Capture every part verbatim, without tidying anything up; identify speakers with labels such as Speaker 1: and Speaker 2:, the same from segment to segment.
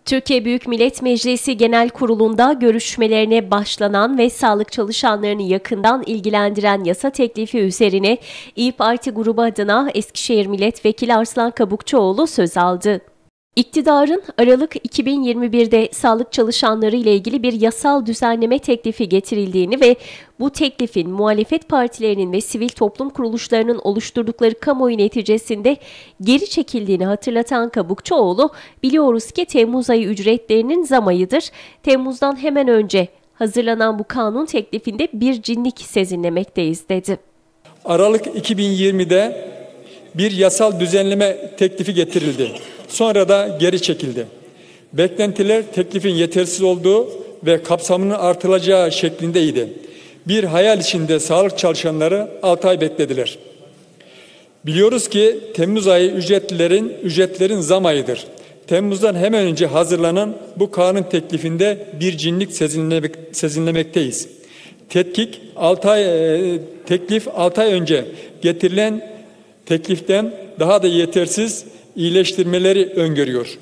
Speaker 1: Türkiye Büyük Millet Meclisi Genel Kurulu'nda görüşmelerine başlanan ve sağlık çalışanlarını yakından ilgilendiren yasa teklifi üzerine İYİ Parti grubu adına Eskişehir Milletvekili Arslan Kabukçuoğlu söz aldı. İktidarın Aralık iki bin yirmi bir'de sağlık çalışanları ile ilgili bir yasal düzenleme teklifi getirildiğini ve bu teklifin muhalefet partilerinin ve sivil toplum kuruluşlarının oluşturdukları kamuoyu neticesinde geri çekildiğini hatırlatan Kabukçuoğlu, biliyoruz ki Temmuz ayı ücretlerinin zam ayıdır. Temmuz'dan hemen önce hazırlanan bu kanun teklifinde bir cinlik sezinlemekteyiz dedi.
Speaker 2: Aralık iki bin yirmi'de bir yasal düzenleme teklifi getirildi. Sonra da geri çekildi. Beklentiler teklifin yetersiz olduğu ve kapsamının artılacağı şeklindeydi. Bir hayal içinde sağlık çalışanları altı ay beklediler. Biliyoruz ki Temmuz ayı ücretlilerin ücretlerin zam ayıdır. Temmuz'dan hemen önce hazırlanan bu kanun teklifinde bir cinlik sezinlemek, sezinlemekteyiz. Tetkik altı ay e, teklif altı ay önce getirilen tekliften daha da yetersiz iyileştirmeleri öngörüyor.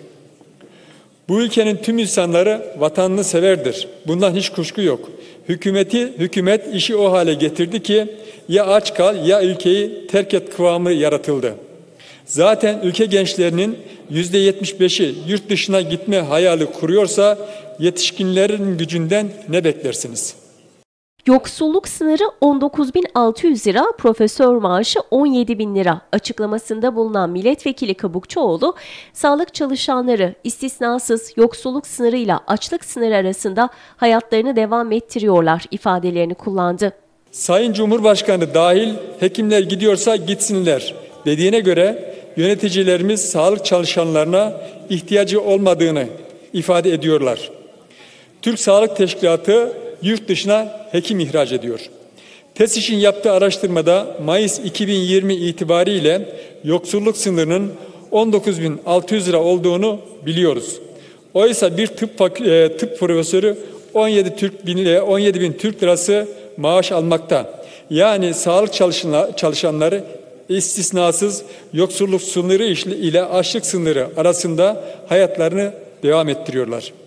Speaker 2: Bu ülkenin tüm insanları vatanını severdir. Bundan hiç kuşku yok. Hükümeti, hükümet işi o hale getirdi ki ya aç kal ya ülkeyi terk et kıvamı yaratıldı. Zaten ülke gençlerinin yüzde yetmiş beş'i yurt dışına gitme hayali kuruyorsa yetişkinlerin gücünden ne beklersiniz?
Speaker 1: Yoksulluk sınırı on dokuz bin altı yüz lira, profesör maaşı on yedi bin lira açıklamasında bulunan Milletvekili Kabukçuoğlu, sağlık çalışanları istisnasız yoksulluk sınırıyla açlık sınırı arasında hayatlarını devam ettiriyorlar ifadelerini kullandı.
Speaker 2: Sayın Cumhurbaşkanı dahil hekimler gidiyorsa gitsinler dediğine göre yöneticilerimiz sağlık çalışanlarına ihtiyacı olmadığını ifade ediyorlar. Türk Sağlık Teşkilatı yurt dışına hekim ihraç ediyor. TESİŞ'in yaptığı araştırmada Mayıs iki bin yirmi itibariyle yoksulluk sınırının on dokuz bin altı yüz lira olduğunu biliyoruz. Oysa bir tıp, tıp profesörü on yedi bin Türk lirası maaş almakta. Yani sağlık çalışanları istisnasız yoksulluk sınırı ile açlık sınırı arasında hayatlarını devam ettiriyorlar.